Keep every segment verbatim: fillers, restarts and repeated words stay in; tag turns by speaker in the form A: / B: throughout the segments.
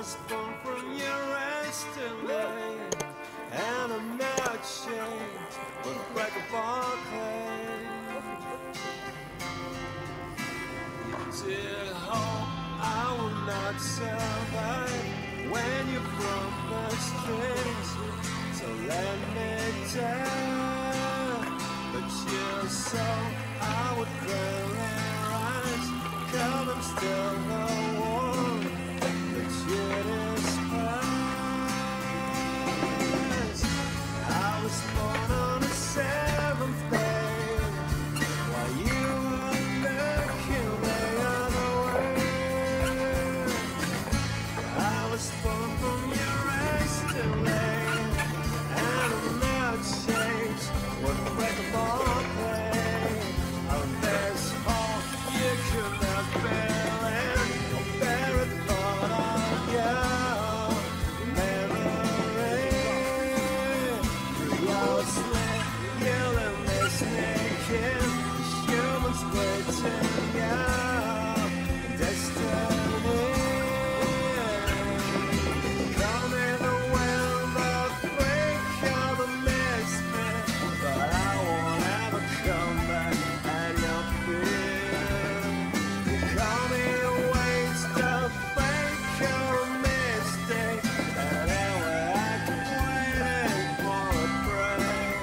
A: was born from your yesterday, and I'm not ashamed with breakable clay. Dear hope, I will not survive when you broke the strings, so let me down. But your soul, I would clearly rise, 'cause I'm still the one that you despise. I was born on the seventh day, while you were looking the other way. I was born from your yesterday, and I'm not changed with breakable clay. Oh, there's all you could not bear, and bear a thought of your memory. You're asleep, you let me sneak in, humans waiting your destiny. Come in the wind of break of the mystic, but I won't ever come back at your feet. Come in the waste of break of a mistake, and anyway I keep waiting for a break.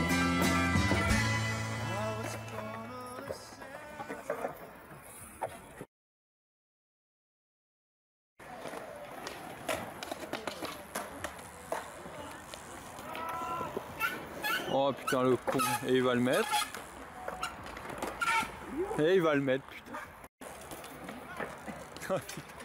A: I was born on a Saturday.
B: Oh putain le con, et il va le mettre. Et il va le mettre putain.